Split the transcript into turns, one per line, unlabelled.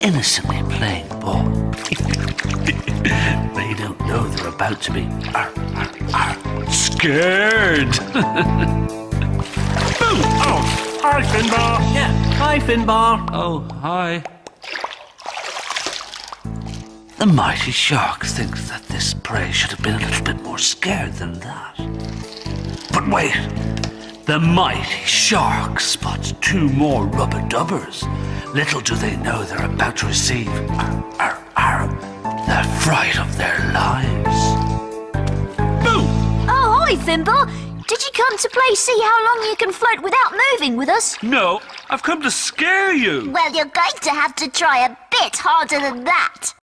innocently playing ball. They don't know they're about to be scared.
Boo! Oh, hi, Finbar.
Yeah, hi, Finbar. Oh, hi. The mighty shark thinks that this prey should have been a little bit more scared than that. But wait, the mighty shark spots 2 more Rubbadubbers. Little do they know they're about to receive the fright of their lives.
Boo!
Oh, hi, Finbar. Did you come to play see how long you can float without moving with us?
No, I've come to scare you.
Well, you're going to have to try a bit harder than that.